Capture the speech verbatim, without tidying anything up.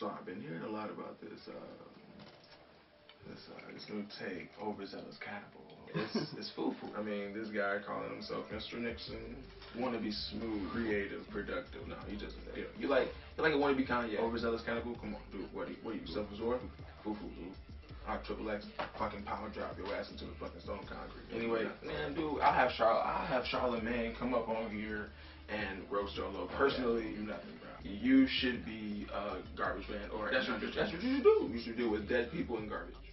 So I've been hearing a lot about this, uh, this, uh, this new take, Overzealous Cannibal. It's, it's foo-foo. I mean, this guy calling himself Mister Nixon, wanna be smooth, creative, productive. No, he just, you know, you like, you like a wannabe Kanye, Overzealous Cannibal? Come on, dude. What are you, what are you, self-absorbed? Foo-foo, dude. I'll triple X, fucking power drop your ass into the fucking stone concrete. Anyway, man, dude, I'll have Charlotte, I'll have Charlemagne come up on here and roast your low. Personally, do nothing, bro. You should be a garbage man, or that's what, that's what you should do. You should do with dead people and garbage.